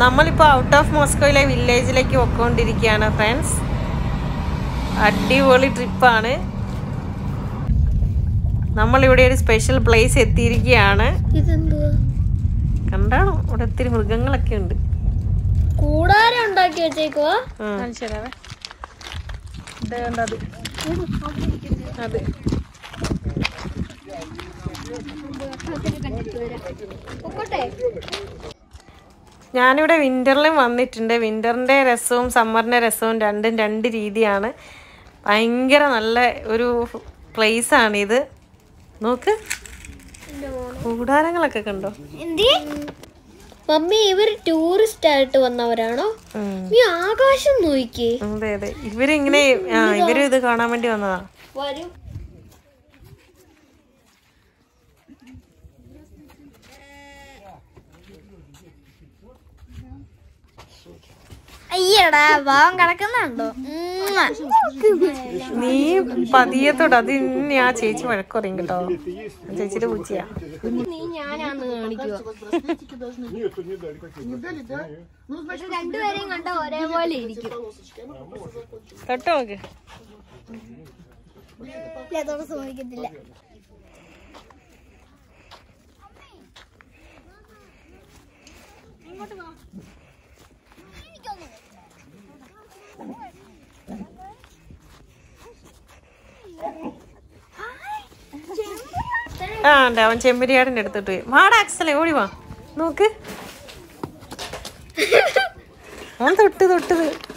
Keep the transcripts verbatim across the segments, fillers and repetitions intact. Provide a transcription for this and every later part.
നമ്മളിപ്പോൾ out of മോസ്കോയിലെ വില്ലേജിലേക്ക് പോയിക്കൊണ്ടിരിക്കുകയാണ് ഫ്രണ്ട്സ്. അടിപൊളി ട്രിപ്പാണ്. നമ്മളിവിടെ ഒരു സ്പെഷ്യൽ പ്ലേസ് എത്തിയിരിക്കുകയാണ്. കണ്ടാണോ, ഇവിടെ ഒത്തിരി മൃഗങ്ങളൊക്കെ ഉണ്ട്. കൂടാരം ഉണ്ടാക്കി വെച്ചേക്കുവാ. അതെ, ഞാനിവിടെ വിൻ്ററിലും വന്നിട്ടുണ്ട്. വിൻ്ററിൻ്റെ രസവും സമ്മറിൻ്റെ രസവും രണ്ടും രണ്ട് രീതിയാണ്. ഭയങ്കര നല്ല ഒരു പ്ലേസാണിത്. നോക്ക്, കൂടാരങ്ങളൊക്കെ കണ്ടോ. മമ്മി, ഇവര് ടൂറിസ്റ്റ് ആയിട്ട് വന്നവരാണോ? നീ ആകാശം നോക്കിയേ. അതെ അതെ, ഇവരിങ്ങനെ ഇവരും ഇത് കാണാൻ വേണ്ടി വന്നതാ. വരൂ. അയ്യടാ, ഭാവം കിടക്കുന്നുണ്ടോ? നീ പതിയത്തോട് അത് ഇനി ആ ചേച്ചി വഴക്ക് പറയും കേട്ടോ. ചേച്ചിയുടെ പൂച്ചയാ. നീ ഞാനാന്ന് കാണിക്കുക. രണ്ടുപേരെയും കണ്ട ഒരേപോലെ ഇരിക്കും. തൊട്ട് നോക്ക്. അതോടെ സമ്മതിക്കത്തില്ല. ആ ഉണ്ട്, അവൻ ചെമ്പരിയാടിൻ്റെ അടുത്തിട്ട് പോയി. വാടാ അക്സലേ, ഓടി വാ. നോക്ക്, അവൻ തൊട്ട് തൊട്ട്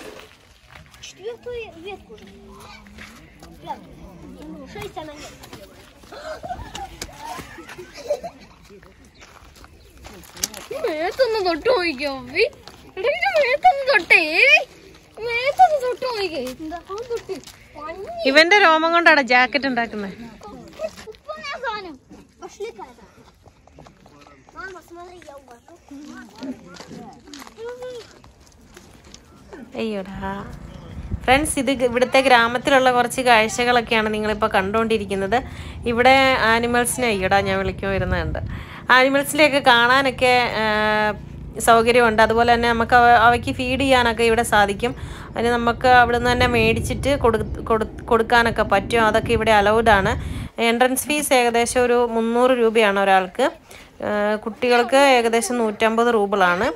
മേത്തൊന്ന് തൊട്ട് നോക്കിക്കോ. മേത്തൊന്ന് തൊട്ടേ, മേത്തൊന്ന് തൊട്ട് നോക്കിക്കേ. ഇവന്റെ രോമം കൊണ്ടാണ് ജാക്കറ്റ് ഉണ്ടാക്കുന്നത്. അയ്യോടാ ഫ്രണ്ട്സ്, ഇത് ഇവിടുത്തെ ഗ്രാമത്തിലുള്ള കുറച്ച് കാഴ്ചകളൊക്കെയാണ് നിങ്ങളിപ്പോൾ കണ്ടുകൊണ്ടിരിക്കുന്നത്. ഇവിടെ ആനിമൽസിനെ അയ്യോടാ ഞാൻ വിളിക്കുമ്പോൾ വരുന്നുണ്ട്. ആനിമൽസിനെയൊക്കെ കാണാനൊക്കെ സൗകര്യമുണ്ട്. അതുപോലെ തന്നെ നമുക്ക് അവയ്ക്ക് ഫീഡ് ചെയ്യാനൊക്കെ ഇവിടെ സാധിക്കും. അതിന് നമുക്ക് അവിടെ നിന്ന് തന്നെ മേടിച്ചിട്ട് കൊടു കൊടുക്കാനൊക്കെ പറ്റും. അതൊക്കെ ഇവിടെ അലൗഡാണ്. എൻട്രൻസ് ഫീസ് ഏകദേശം ഒരു മുന്നൂറ് രൂപയാണ് ഒരാൾക്ക്. കുട്ടികൾക്ക് ഏകദേശം നൂറ്റമ്പത് റൂബിളാണ്.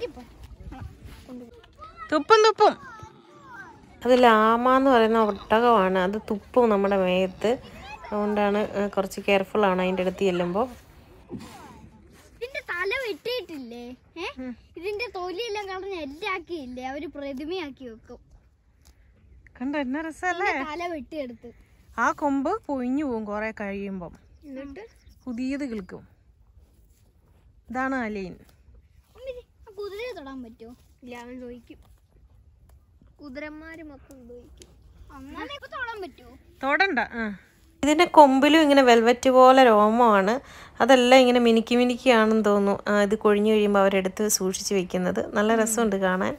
തുപ്പും തുപ്പും അത് ലാമ എന്ന് പറയുന്ന ഒട്ടകമാണ്. അത് തുപ്പും നമ്മുടെ മേത്ത്. അതുകൊണ്ടാണ് കുറച്ച് കെയർഫുള്ളാണ് അതിൻ്റെ അടുത്ത് ചെല്ലുമ്പോൾ. ഇതിന്റെ തല വെട്ടിയിട്ടില്ലേ? ഇതിന്റെ തൊലിയെല്ലാം കളഞ്ഞ് എല്ലാക്കിയില്ലേ, അവര് പ്രതിമയാക്കി വെക്കും. കണ്ടോ എന്നാ രസല്ലേ? തല വെട്ടിയെടുത്ത് ആ കൊമ്പ് പൊഴിഞ്ഞു പോകും കുറെ കഴിയുമ്പം, എന്നിട്ട് പുതിയത് കിളിക്കും. ഇതാണ് അലൈൻ. കുതിരയെ തൊടാൻ പറ്റുമോ? ഇല്ല, അവൻ ചോദിക്കും. കുതിരന്മാര് മൊത്തം ചോദിക്കും. അങ്ങനെ തൊടാൻ പറ്റുമോ? തൊടണ്ട. ആ ഇതിൻ്റെ കൊമ്പിലും ഇങ്ങനെ വെൽവെറ്റ് പോലെ രോമമാണ്. അതെല്ലാം ഇങ്ങനെ മിനുക്കി മിനുക്കിയാണെന്ന് തോന്നുന്നു. ഇത് കൊഴിഞ്ഞു കഴിയുമ്പോൾ അവരെടുത്ത് സൂക്ഷിച്ച് വെക്കുന്നത്. നല്ല രസമുണ്ട് കാണാൻ.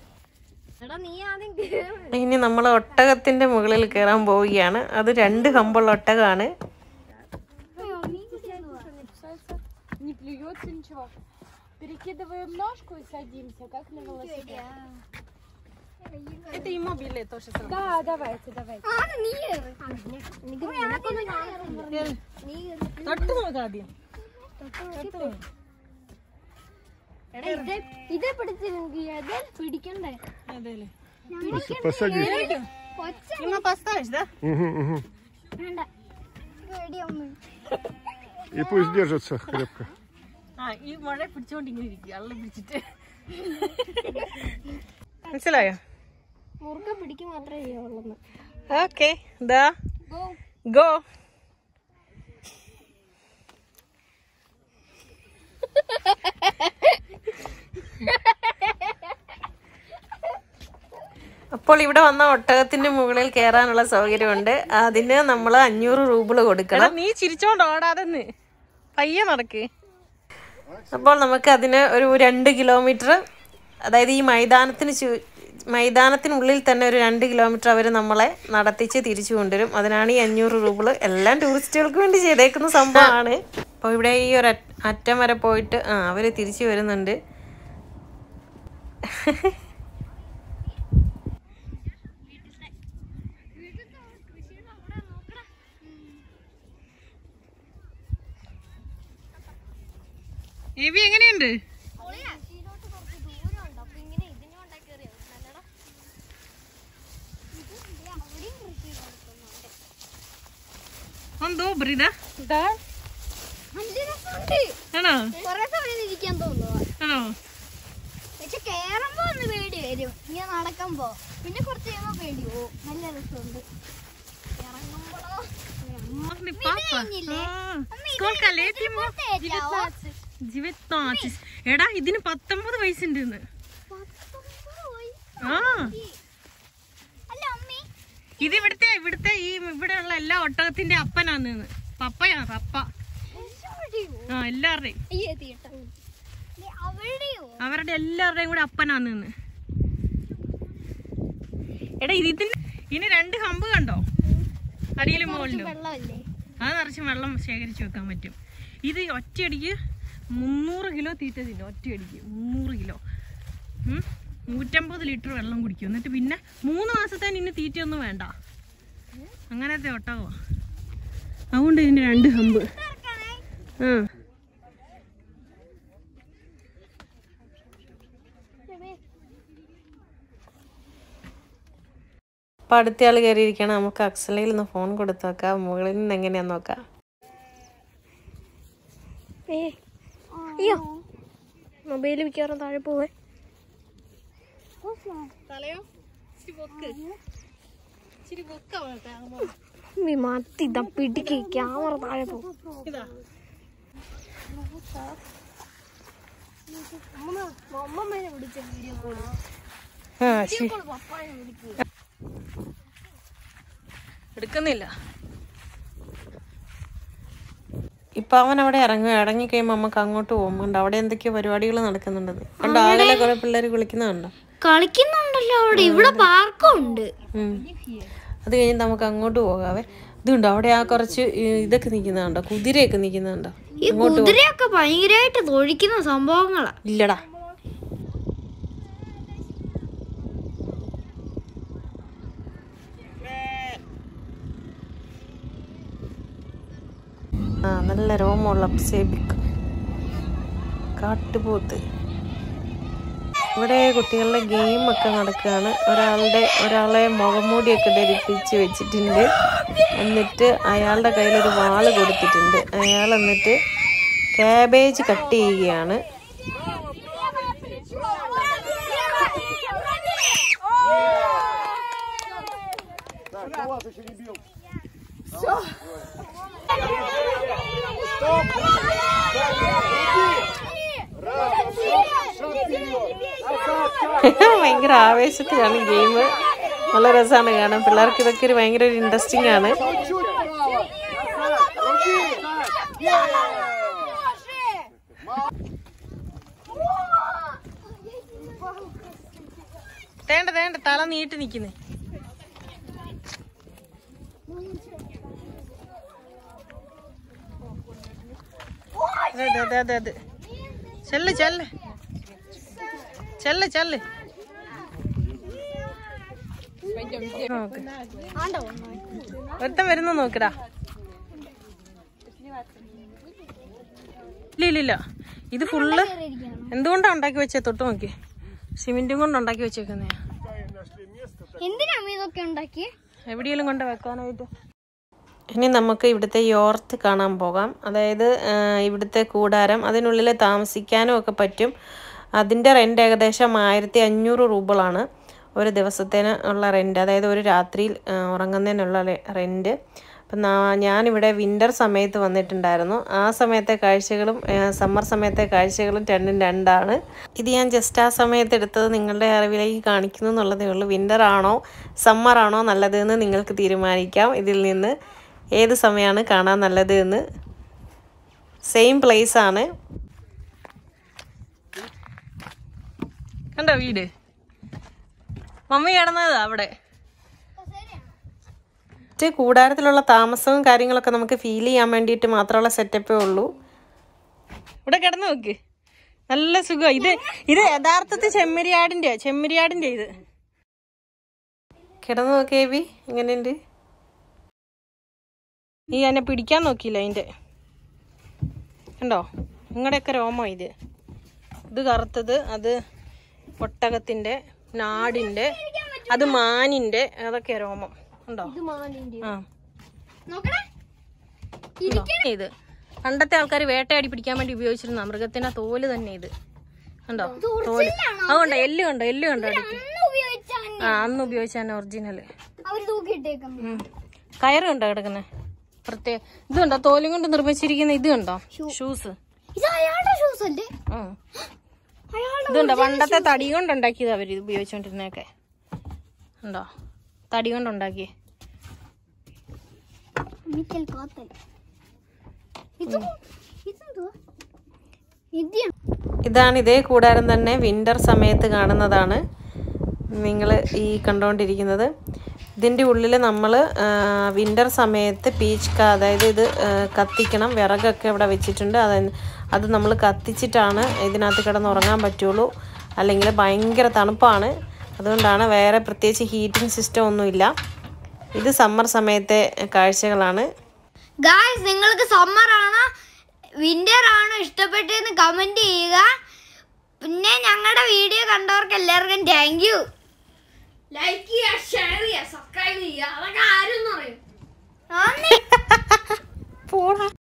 ഇനി നമ്മൾ ഒട്ടകത്തിൻ്റെ മുകളിൽ കയറാൻ പോവുകയാണ്. അത് രണ്ട് കമ്പുള്ള ഒട്ടകമാണ്. Это иммобиле тоже. Да, давайте, давайте. А, не. തൊട്ട് നോക്കാം ആദ്യം. ഇതേ പിടിച്ചിരുന്നെങ്കിൽ പിടിക്കണ്ടേ? അതേല്ലേ. വേണ്ട. И пусть держится крепко. ആ ഈ മഴ പിടിച്ചോണ്ടിങ്ങനെ ഇരിക്കുക, അള്ള പിടിച്ചിട്ട്. മനസ്സിലായോ? മുറുക്ക പിടിക്ക് മാത്രമേ ചെയ്യുള്ളൂ. ഓക്കെ, ദാ ഗോ. അപ്പോൾ ഇവിടെ വന്ന ഒട്ടകത്തിന്റെ മുകളിൽ കയറാനുള്ള സൗകര്യമുണ്ട്. അതിന് നമ്മൾ അഞ്ഞൂറ് രൂപ കൊടുക്കണം. നീ ചിരിച്ചോണ്ട് ഓടാതെന്ന് പയ്യെ നടക്ക്. അപ്പോൾ നമുക്ക് അതിന് ഒരു രണ്ട് കിലോമീറ്റർ, അതായത് ഈ മൈതാനത്തിന് ചു മൈതാനത്തിനുള്ളിൽ തന്നെ ഒരു രണ്ട് കിലോമീറ്റർ അവർ നമ്മളെ നടത്തിച്ച് തിരിച്ചു കൊണ്ടുവരും. അതിനാണ് ഈ അഞ്ഞൂറ് രൂപ. എല്ലാം ടൂറിസ്റ്റുകൾക്ക് വേണ്ടി ചെയ്തേക്കുന്ന സംഭവമാണ്. അപ്പോൾ ഇവിടെ ഈ ഒരു അറ്റം വരെ പോയിട്ട് ആ അവർ തിരിച്ചു വരുന്നുണ്ട്. എബി എങ്ങനെയുണ്ട്? എന്തോ ബ്രീഡ ആണോ? ആണോ? കേറുമ്പോ ഒന്ന് പേടി വരും ഇങ്ങനെ നടക്കുമ്പോ, പിന്നെ കുറച്ച് കഴിയുമ്പോ പേടി പോവും. നല്ല രസമുണ്ട് ഇറങ്ങുമ്പോഴോ. എടാ ഇതിന് പത്തൊമ്പത് വയസ്സുണ്ട്. ആ ഇത് ഇവിടുത്തെ ഇവിടുത്തെ ഈ ഇവിടെയുള്ള എല്ലാ ഒട്ടകത്തിന്റെ അപ്പനാന്ന്. പപ്പയാ പപ്പ. ആ എല്ലാവരുടെയും അവരുടെ എല്ലാവരുടെയും കൂടെ അപ്പനാന്ന്. എടാ ഇതിന് ഇനി രണ്ട് ഹമ്പ് കണ്ടോ, അടിയിലും മുകളിലും. അത് നിറച്ച് വെള്ളം ശേഖരിച്ച് വെക്കാൻ പറ്റും. ഇത് ഒറ്റയടിക്ക് മുന്നൂറ് കിലോ തീറ്റ തിന്നും. ഒറ്റയടിക്ക് മുന്നൂറ് കിലോ നൂറ്റമ്പത് ലിറ്റർ വെള്ളം കുടിക്കും. എന്നിട്ട് പിന്നെ മൂന്ന് മാസത്തേന് ഇനി തീറ്റയൊന്നും വേണ്ട. അങ്ങനത്തെ ഒട്ടകോ. അതുകൊണ്ട് ഇതിന് രണ്ട് ഹമ്പ്. ആ അപ്പം അടുത്ത ആൾ കയറിയിരിക്കണം. നമുക്ക് അക്സലയിൽ നിന്ന് ഫോൺ കൊടുത്ത് നോക്കാം, മുകളിൽ നിന്ന് എങ്ങനെയാന്ന് നോക്കാം. അയ്യോ മൊബൈല് മിക്കവാറും താഴെ പോവേ. മാറ്റി പിടിക്ക്, ക്യാമറ താഴെ പോകും. എടുക്കുന്നില്ല. ഇപ്പൊ അവൻ അവിടെ ഇറങ്ങുക. ഇറങ്ങി കഴിയുമ്പോ നമുക്ക് അങ്ങോട്ട് പോകുമ്പോ അവിടെ എന്തൊക്കെയോ പരിപാടികൾ നടക്കുന്നുണ്ട്. കണ്ടോ, ആകെ കുറെ പിള്ളേര് കളിക്കുന്നുണ്ടോ? കളിക്കുന്നുണ്ടല്ലോ അവിടെ. ഇവിടെ പാർക്കുണ്ട്. അത് കഴിഞ്ഞ് നമുക്ക് അങ്ങോട്ട് പോകാവേ. ഇതുണ്ടോ അവിടെ ആ കുറച്ച് ഇതൊക്കെ നിക്കുന്നുണ്ടോ, കുതിരയൊക്കെ നിക്കുന്നുണ്ടോ? ഈ കുതിരയൊക്കെ ഭയങ്കരമായിട്ട് തൊഴിക്കുന്ന സംഭവങ്ങളാ. ഇല്ലടാ, ആ നല്ല രോമമുള്ള സേബിക്ക് കാട്ടുപോത്ത്. ഇവിടെ കുട്ടികളുടെ ഗെയിമൊക്കെ നടക്കുകയാണ്. ഒരാളുടെ ഒരാളെ മുഖംമൂടിയൊക്കെ ധരിപ്പിച്ച് വെച്ചിട്ടുണ്ട്. എന്നിട്ട് അയാളുടെ കയ്യിലൊരു വാള് കൊടുത്തിട്ടുണ്ട്. അയാൾ എന്നിട്ട് കാബേജ് കട്ട് ചെയ്യുകയാണ്. ഭയങ്കര ആവേശത്തിലാണ് ഗെയിം. നല്ല രസമാണ് കാണാൻ. പിള്ളേർക്ക് ഇതൊക്കെ ഒരു ഭയങ്കര ഒരു ഇൻട്രസ്റ്റിംഗ് ആണ്. തേണ്ട തേണ്ട തല നീട്ടി നിക്കുന്നേ. അതെ അതെ അതെ അതെ ചെല്ല് ചെല്ല് ചെല്ല് ചെല്ല്. ഒരുത്തം വരുന്ന നോക്കടാ. ഇല്ല ഇല്ല ഇല്ല, ഇത് ഫുള്ള് എന്തുകൊണ്ടാ ഉണ്ടാക്കി വെച്ചേ? തൊട്ട് നോക്കി, സിമെന്റും കൊണ്ട് ഉണ്ടാക്കി വെച്ചേക്കുന്നേ. എവിടെയെങ്കിലും കൊണ്ട് വെക്കാനായിട്ട്. ഇനി നമുക്ക് ഇവിടുത്തെ യോർത്ത് കാണാൻ പോകാം. അതായത് ഇവിടുത്തെ കൂടാരം, അതിനുള്ളിൽ താമസിക്കാനും ഒക്കെ പറ്റും. അതിൻ്റെ റെൻ്റ് ഏകദേശം ആയിരത്തി അഞ്ഞൂറ് രൂപകളാണ് ഒരു ദിവസത്തേന് ഉള്ള റെൻ്റ്. അതായത് ഒരു രാത്രിയിൽ ഉറങ്ങുന്നതിനുള്ള റെൻ്റ്. അപ്പം ഞാനിവിടെ വിൻ്റർ സമയത്ത് വന്നിട്ടുണ്ടായിരുന്നു. ആ സമയത്തെ കാഴ്ചകളും സമ്മർ സമയത്തെ കാഴ്ചകളും രണ്ടും രണ്ടാണ്. ഇത് ഞാൻ ജസ്റ്റ് ആ സമയത്ത് എടുത്തത് നിങ്ങളുടെ അറിവിലേക്ക് കാണിക്കുന്നു എന്നുള്ളതേ ഉള്ളൂ. വിൻ്റർ ആണോ സമ്മർ ആണോ നല്ലതെന്ന് നിങ്ങൾക്ക് തീരുമാനിക്കാം. ഇതിൽ നിന്ന് ഏത് സമയമാണ് കാണാൻ നല്ലത് എന്ന്. സെയിം പ്ലേസ് ആണ്. കണ്ടോ വീട്? മമ്മി കിടന്നത് അവിടെ. കൂടാരത്തിലുള്ള താമസവും കാര്യങ്ങളൊക്കെ നമുക്ക് ഫീൽ ചെയ്യാൻ വേണ്ടിയിട്ട് മാത്രമുള്ള സെറ്റപ്പേ ഉള്ളൂ. ഇവിടെ കിടന്നു നോക്ക്, നല്ല സുഖം. ഇത് ഇത് യഥാർത്ഥത്തിൽ ചെമ്മരിയാടിന്റെ ചെമ്മരിയാടിന്റെ ഇത് കിടന്നു നോക്കിയേ ബി എങ്ങനെയുണ്ട്. നീ എന്നെ പിടിക്കാൻ നോക്കിയില്ല അതിന്റെ കണ്ടോ നിങ്ങളുടെയൊക്കെ രോമോ ഇത്. ഇത് കറുത്തത് അത് ഒട്ടകത്തിന്റെ നാടിന്റെ അത് മാനിന്റെ അതൊക്കെ രോമം ഉണ്ടോ. ആ ഇത് പണ്ടത്തെ ആൾക്കാർ വേട്ടയാടി പിടിക്കാൻ വേണ്ടി ഉപയോഗിച്ചിരുന്ന മൃഗത്തിന്റെ തോല് തന്നെ ഇത് കണ്ടോ. തോല് അതുകൊണ്ടോ എല്ല് കണ്ടോ എല്ല് കണ്ടോ അടിക്ക്. ആ അന്ന് ഉപയോഗിച്ചാണ് ഒറിജിനല്. കയറ് കണ്ടോ കിടക്കുന്നേ പ്രത്യേക ഇത് കണ്ടോ തോലും കൊണ്ട് നിർമ്മിച്ചിരിക്കുന്ന ഇത് കണ്ടോ ഷൂസ്. ഇതുണ്ടോ പണ്ടത്തെ തടി കൊണ്ട് ഉണ്ടാക്കിയത് അവര് ഇത് ഉപയോഗിച്ചോണ്ടിരുന്നൊക്കെ ഉണ്ടോ. തടി കൊണ്ട് ഉണ്ടാക്കിയേ. ഇതാണ് ഇതേ കൂടാരം തന്നെ വിന്റർ സമയത്ത് കാണുന്നതാണ് നിങ്ങൾ ഈ കണ്ടുകൊണ്ടിരിക്കുന്നത്. ഇതിൻ്റെ ഉള്ളിൽ നമ്മൾ വിന്റർ സമയത്ത് പീച്ച് അതായത് ഇത് കത്തിക്കണം. വിറകൊക്കെ ഇവിടെ വെച്ചിട്ടുണ്ട്. അത് അത് നമ്മൾ കത്തിച്ചിട്ടാണ് ഇതിനകത്ത് കിടന്ന് ഉറങ്ങാൻ പറ്റുള്ളൂ. അല്ലെങ്കിൽ ഭയങ്കര തണുപ്പാണ്. അതുകൊണ്ടാണ് വേറെ പ്രത്യേകിച്ച് ഹീറ്റിംഗ് സിസ്റ്റം ഒന്നുമില്ല. ഇത് സമ്മർ സമയത്തെ കാഴ്ചകളാണ്. ഗായ്സ് നിങ്ങൾക്ക് സമ്മർ ആണോ വിന്റർ ആണോ ഇഷ്ടപ്പെട്ടതെന്ന് കമന്റ് ചെയ്യുക. പിന്നെ ഞങ്ങളുടെ വീഡിയോ കണ്ടവർക്ക് എല്ലാവർക്കും താങ്ക് യു. ലൈക്ക് ചെയ്യുക, ഷെയർ ചെയ്യുക, സബ്സ്ക്രൈബ് ചെയ്യുക. അതൊക്കെ ആരും പറയും.